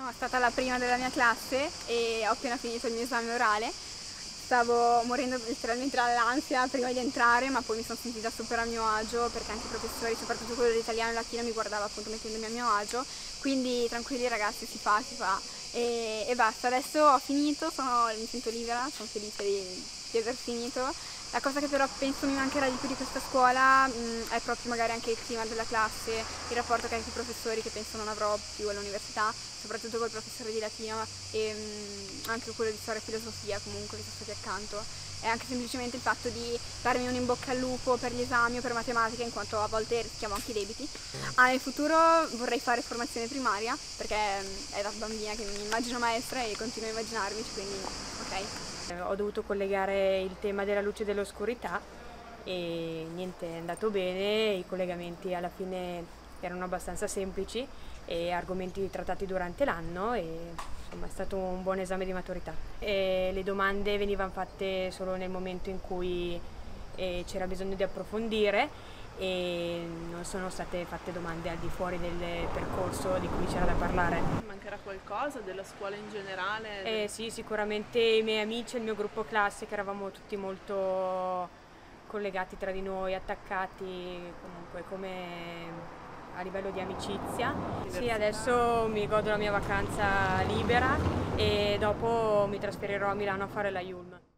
Sono stata la prima della mia classe e ho appena finito il mio esame orale. Stavo morendo letteralmente dall'ansia prima di entrare, ma poi mi sono sentita super a mio agio perché anche i professori, soprattutto quello di italiano e latino, mi guardava appunto mettendomi a mio agio. Quindi tranquilli ragazzi, si fa, si fa. E basta, adesso ho finito, mi sento libera, sono felice di aver finito. La cosa che però penso mi mancherà di più di questa scuola è proprio magari anche il clima della classe, il rapporto che ho con i professori che penso non avrò più all'università, soprattutto col professore di latino e anche quello di storia e filosofia comunque che sto stati accanto. E anche semplicemente il fatto di darmi un in bocca al lupo per gli esami o per matematica, in quanto a volte rischiamo anche i debiti. Nel futuro vorrei fare formazione primaria, perché è da bambina che mi immagino maestra e continuo a immaginarmici, quindi ok. Ho dovuto collegare il tema della luce e dell'oscurità e niente, è andato bene, i collegamenti alla fine erano abbastanza semplici e argomenti trattati durante l'anno e insomma è stato un buon esame di maturità. E le domande venivano fatte solo nel momento in cui c'era bisogno di approfondire e non sono state fatte domande al di fuori del percorso di cui c'era da parlare. Mancherà qualcosa della scuola in generale? Sì, sicuramente i miei amici e il mio gruppo classe, che eravamo tutti molto collegati tra di noi, attaccati comunque come a livello di amicizia. Sì, adesso mi godo la mia vacanza libera e dopo mi trasferirò a Milano a fare la IULM.